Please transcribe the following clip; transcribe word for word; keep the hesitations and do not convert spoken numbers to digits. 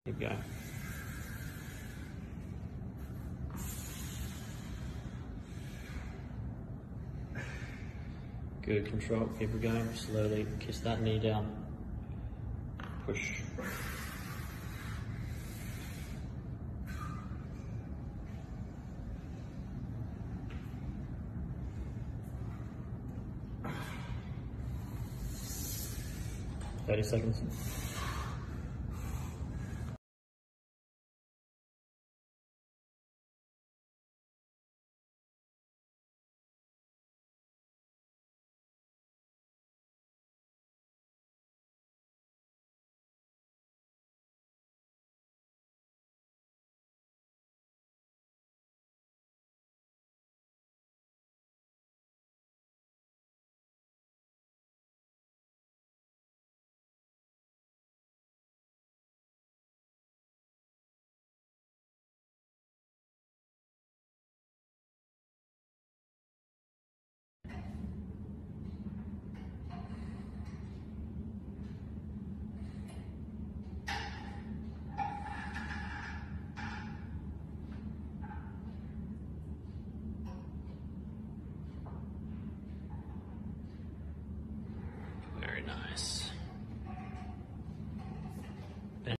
Keep going. Good control, keep it going. Slowly kiss that knee down. Push. Thirty seconds. Very nice.